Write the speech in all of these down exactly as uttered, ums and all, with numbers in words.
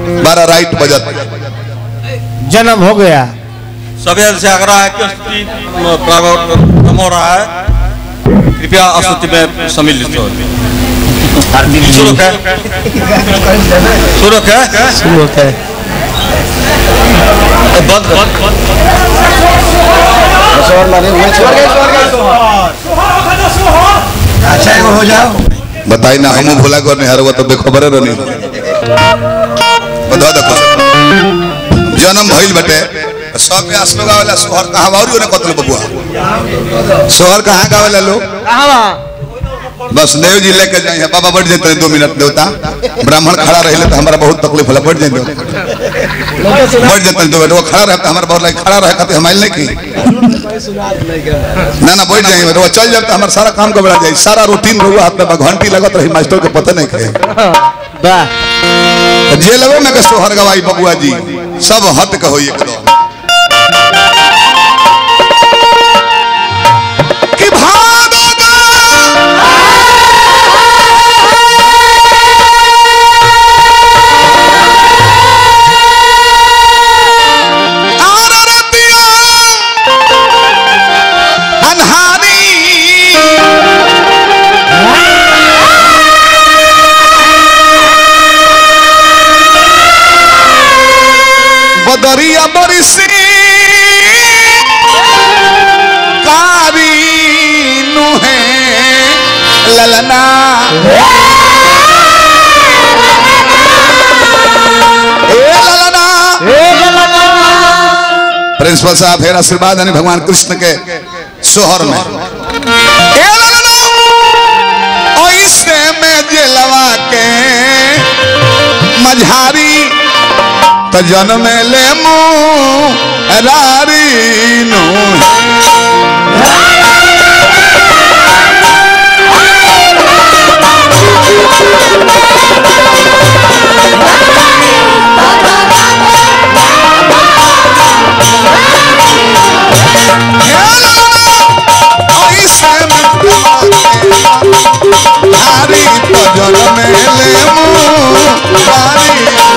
बारह right budget जन्म हो गया। सवेर से आग्रह है कि प्रागम हो रहा है, कृपया स्तुति में सम्मिलित हो। शुरू है शुरू है शुरू है बंद अच्छा हो जाओ। बताई ना हम भोला करने हर वो तो बेखबर रहनी बता देखो जन्म भइल बटे सब में आस लगावेला सोहर कहां बाउरी ने कतल बबुआ सोहर कहां गावेला लोग कहां बस देव जी लेके जाए बाबा बैठ जाते दो मिनट देवता ब्राह्मण खड़ा रहे तो हमारा बहुत तकलीफ होला बैठ जाते बैठ जाते दो मिनट वो खड़ा रहे हमारा बहुत लाइक खड़ा रहे खाते हमारे नहीं की ना ना बैठ जाए वो चल जाते हमारा सारा काम गबड़ा जाए सारा रूटीन रहुआ हाथ में घंटी लगत रही मास्टर के पता नहीं खे वाह जे लगो में के सोहर गवाई बबुआ जी सब हट के होई एकदम कि भागोगा आरतिया अनहारी बदरिया बरिसी कारी नुहे ललना ए ललना प्रिंसिपल साहब फिर आशीर्वाद यानी भगवान कृष्ण के सोहर में ए ललना ओइसे में जेलवा के मझारी तो जन्म ले मुँह रारी नु रारी तो जन्म ले मुँह रारी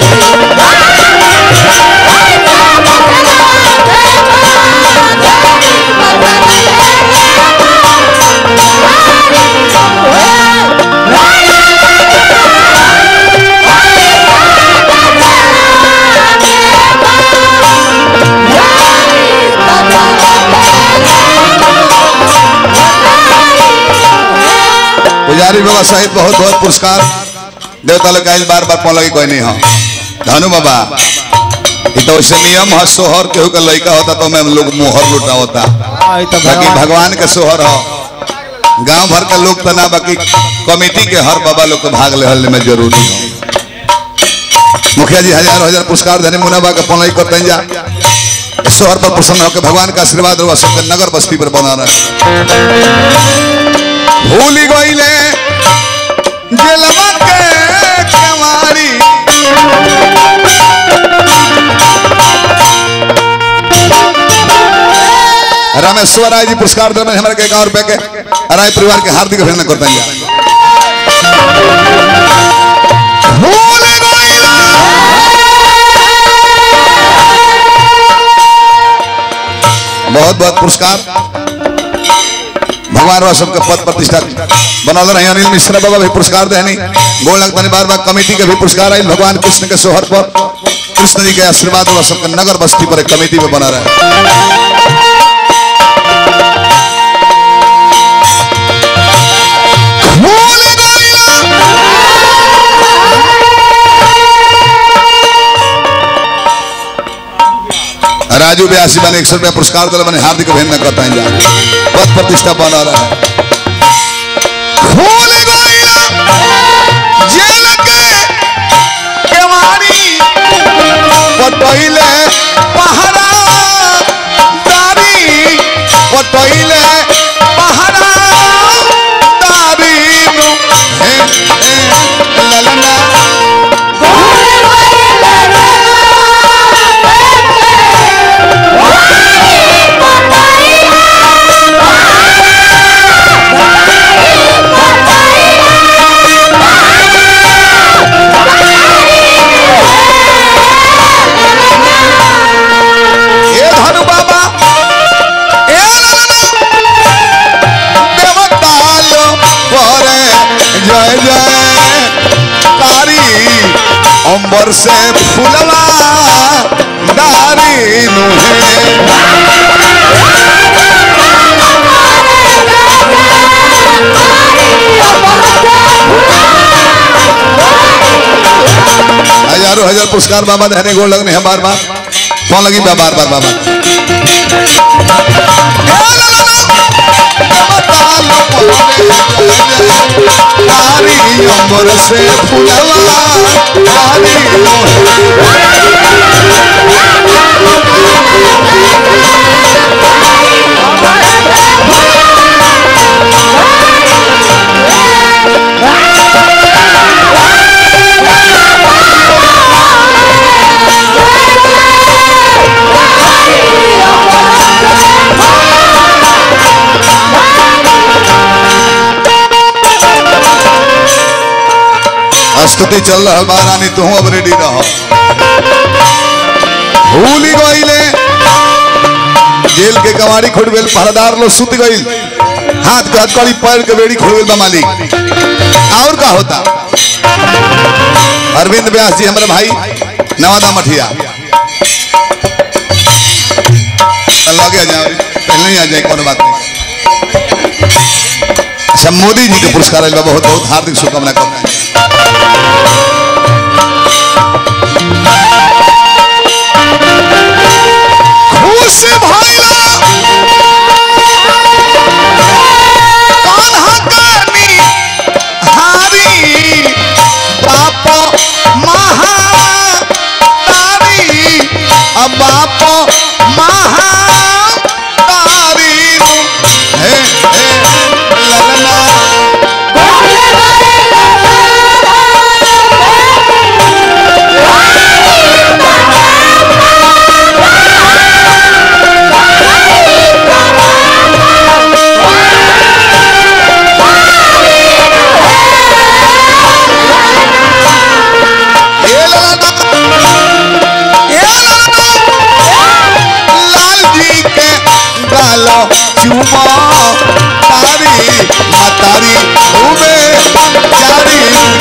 पुजारी बाबा सहित बहुत बहुत पुरस्कार देवता लोग आइल बार बार पौन लगी कोई नहीं हो धनु बाबा तो वैसे नियम है सोहर केहू का लड़का होता तो मैं लोग मोहर लुटा होता बाकी भगवान के सोहर हो गांव भर के लोग तना बाकी कमेटी के हर बाबा लोग को भाग ले में जरूरी हो मुखिया जी हजार हजार पुरस्कार धनी मुनाबा के पौन लगी करते जा सोहर पर प्रसन्न होकर भगवान का आशीर्वाद रहा सबके नगर बस्ती पर बना रहे भूली गईले जेलवा के केवारी रामेश्वर राय जी पुरस्कार दे हमारे के गाँव रुपए के राय परिवार के हार्दिक अभिनंदन करते हैं भूल गईले बहुत बहुत पुरस्कार भगवान सबके पद प्रतिष्ठा बनल रहे अनिल मिश्रा बाबा भी पुरस्कार दे नहीं गोल लगता बार बार कमेटी के भी पुरस्कार आई भगवान कृष्ण के सोहर पर कृष्ण जी के आशीर्वाद और सबके नगर बस्ती पर एक कमेटी में बना रहे राजू ब्यासी बने एक सौ रुपया पुरस्कार दल बने हार्दिक अभिनंदन करता है पद प्रतिष्ठा बना रहा है भूल गईला जेल के केवारी पटोइले पहरा दारी पटोइले पहरा दारी नु हे ललना अंबर से फुलवा डारी हजारों हजार पुरस्कार बाबा देने गोल लगने हैं बार बार कौन लगी बार बार बार नारी अंबर से फुलवा नारी स्तुति चल रहा महारानी तू अब रेडी रहो भूली गईले जेल के कवाड़ी खुट गई पहरेदार लो सुत गई हाथ के हथकड़ी पैर के बेड़ी खुल गई मालिक और का होता अरविंद व्यास जी हमारे भाई नवादा मठिया लगे आ जाए पहले ही आ जाए कोई बात नहीं। अच्छा मोदी जी के पुरस्कार बहुत बहुत हार्दिक शुभकामना करते हैं। खुश भइला कान्हा कानी हारी बाप महातारी अब बाप महातारी हे हे ललना चुमा तारी मतारी उबे जारी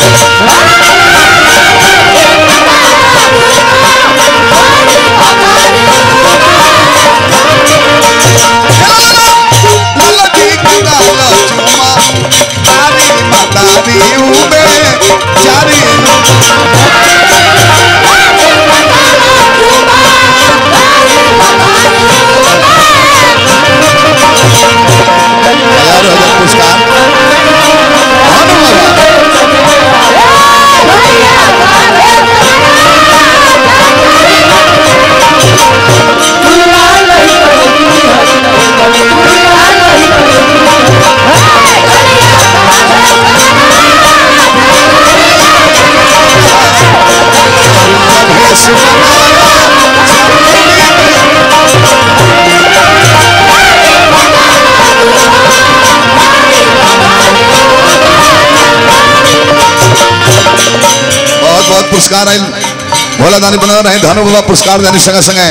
ललकी कुदाला चुमा तारी मतारी उबे जारी पुरस्कार पुरस्कार आयल भोला दानी बना रहे धनु बाबा पुरस्कार देने संगे संगे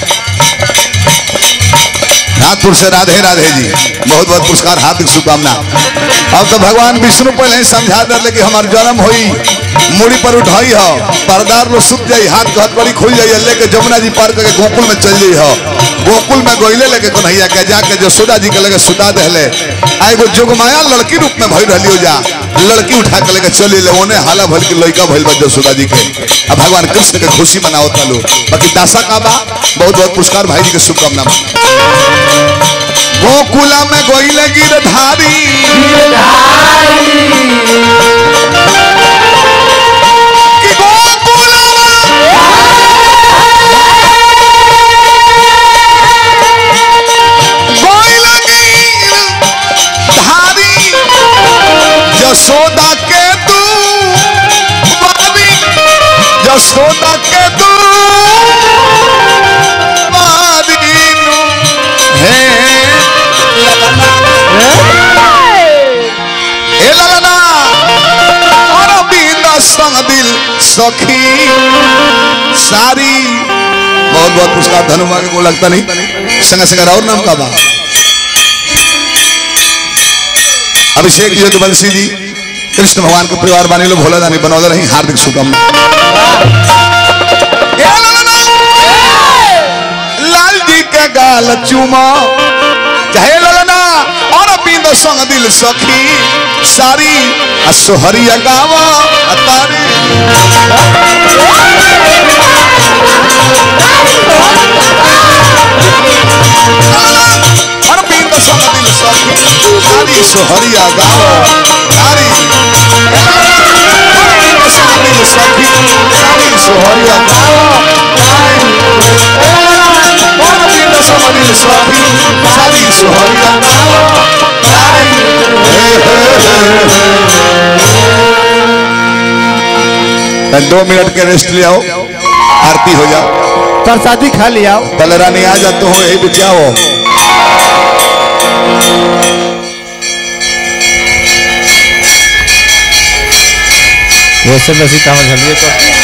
नागपुर से राधे राधे जी बहुत बहुत पुरस्कार हार्दिक शुभकामना। अब तो भगवान विष्णु पहले ही समझा दे कि हमार जन्म हुई मुड़ी पर उठाई हो परदार लो सुत जाई हाथ के हथकड़ी खुल जाई लेके जमुना जी पार करके गोकुल में चल जाई हो गोकुल में गोइले लेके कन्हैया के जाके जसोदा जी के लगे सुता देले एगो जोगमाया लड़की रूप में भई रहलियो जा लड़की उठा के लेके चली ले ओने हाला भल के लड़का भइल बा जसोदा जी के अब भगवान कृष्ण के खुशी मनाओ तालो बाकी दासा का बा बहुत बहुत पुरस्कार भाई जी के शुभकामना। गोकुला में गोइले गिरधारी कि गोकुला गोइले गिरधारी जसोदा के तू बाबी जसोदा के तू बाबी हे संग दिल सखी सारी बहुत बहुत पुरस्कार धनुमा के को लगता नहीं संग संग और नाम का बा अभिषेक यदुवंशी जी कृष्ण भगवान के परिवार बानी लो भोला दानी बनौले रही हार्दिक शुभकामना। लाल जी के गाल चूमा चाहे ललना और बिंद संग दिल सखी सारी असोहरिया गावा अतारी और बिंद संग दिल सखी सारी सोहरिया गावा सारी बिंद संग दिल सखी सारी सोहरिया गावा और बिंद संग दिल सखी सारी सोहरिया गावा दो मिनट के रेस्ट ले आओ आरती हो जाओ प्रसादी खा लिया तलरानी आ जाते हो यही बचाओ वैसे बसी कहाँ झलिए तो